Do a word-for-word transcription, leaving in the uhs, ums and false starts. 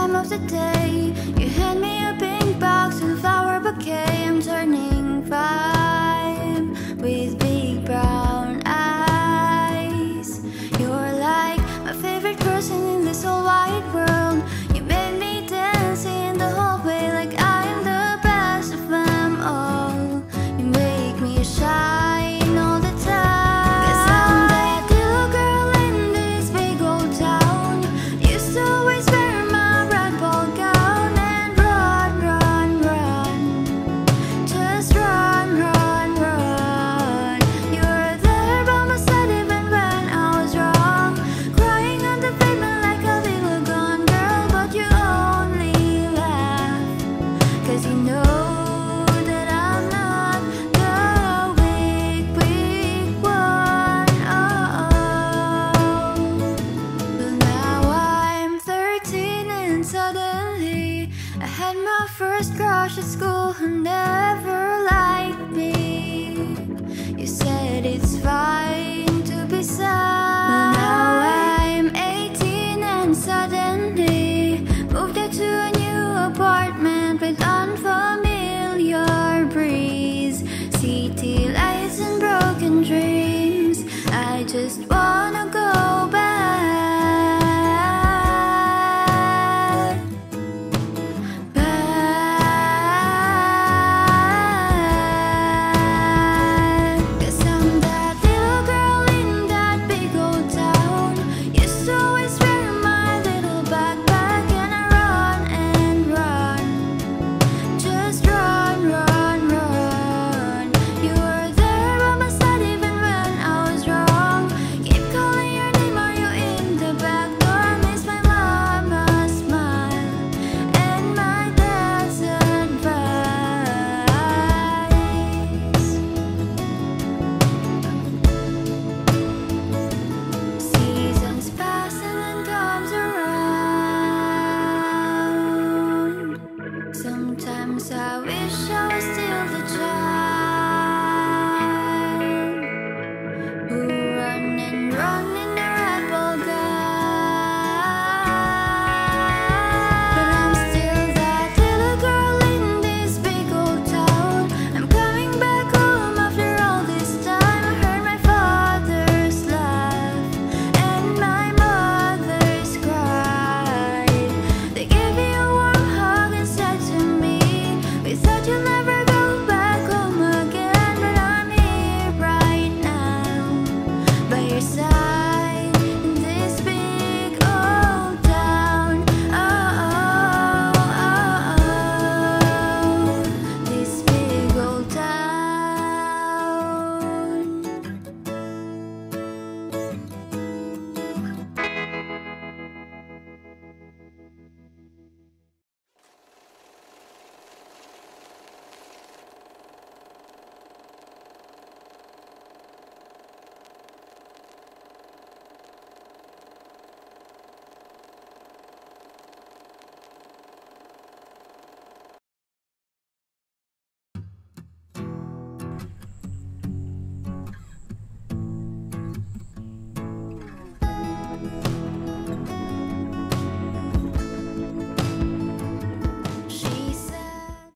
time of the day. You hand me a pink box and a flower bouquet. I'm turning five with big brown eyes. You're like my favorite person in this whole wide world. You made me dance in the hallway like I'm the best of them all. You make me shine all the time. 'Cause I'm that little girl in this big old town. Used to always wear my red ball gown and run, run, run. Just run, run, run. You were there by my side even when I was wrong. Crying on the pavement like a little gone girl, but you only laugh. 'Cause you know that I'm not the weak, weak one. Oh, but now I'm thirteen and suddenly I had my first crush at school who never liked me. You said it's fine to be sad. But now I'm eighteen and suddenly moved into a new apartment with unfamiliar breeze, city lights and broken dreams. I just wanna go back, back. 'Cause I'm that little girl in that big old town. Used to always wear my little backpack and I run and run. Just run, run, run. You were there by my side even when I was wrong. Keep calling your name, are you in the back door? Miss my mama smile and my dad's advice. Seasons pass and then comes around. Sometimes I wish I was still the child.